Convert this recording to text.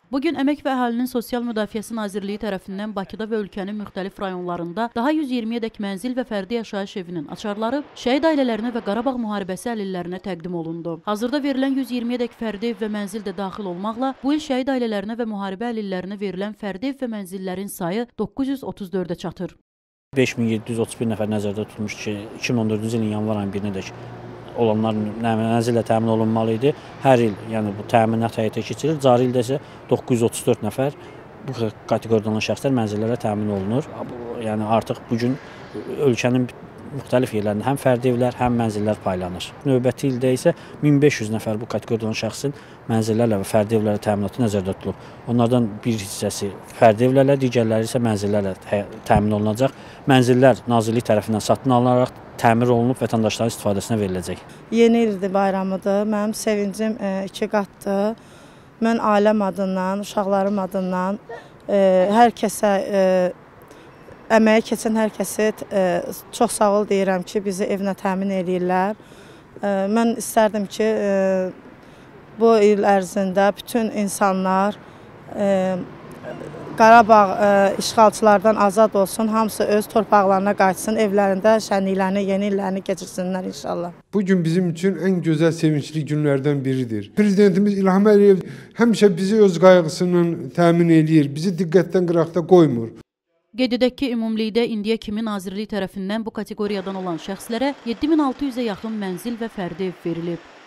Bugün Əmək və Əhalinin Sosial Müdafiəsi Nazirliyi tərəfindən Bakıda və ölkənin müxtəlif rayonlarında daha 120-yədək mənzil və fərdi yaşayış evinin açarları şəhid ailələrinə və Qarabağ müharibəsi əlillərinə təqdim olundu. Hazırda verilən 120-yədək fərdi ev və mənzil də daxil olmaqla bu il şəhid ailələrinə və müharibə əlillərinə verilən fərdi ev və mənzillərin sayı 934-ə çatır. 5731 nəfər nəzərdə tutulmuş ki, 2014-cü ilin yanvar ayının 1-nədək olanlar mənzillə təmin olunmalı idi. Hər il yəni bu təminat həyata keçirilir. Cari ildə isə 934 nəfər bu kateqoriyadan olan şəxslər mənzillərə təmin olunur. Yəni artıq bugün ölkənin müxtəlif yerlərində həm fərdi evlər, həm mənzillər paylanır. Növbəti ildə isə 1500 nəfər bu kateqoriyadan olan şəxsin mənzillərlə və fərdi evlərlə təminatı nəzərdə tutulub. Onlardan bir hissəsi fərdi evlərlə, digərləri isə mənzillərlə təmin olunacaq. Mənzillər Nazirlik tərəfindən satın alınaraq təmir olunub vətəndaşların istifadəsinə veriləcək. Yeni ildir, bayramıdır. Mənim sevincim 2 qatdır. Mən ailəm adından, uşaqlarım adından hər kəsə, əməyi keçən hər kəsə çox sağ ol deyirəm ki, bizi evlə təmin eləyirlər. Mən istərdim ki, bu il ərzində bütün insanlar Qarabağ işğalçılardan azad olsun, hamısı öz torpaqlarına qayıtsın, evlərində şənliklərini, yeni illərini keçirsinlər inşallah. Bugün bizim üçün ən gözəl, sevinçli günlərdən biridir. Prezidentimiz İlham Əliyev həmişə bizi öz qayğısının təmin eləyir, bizi diqqətdən qıraqda qoymur. Qeyd edək ki, ümumilikdə indiyə kimi Nazirlik tərəfindən bu kateqoriyadan olan şəxslərə 7600-ə yaxın mənzil və fərdi ev verilib.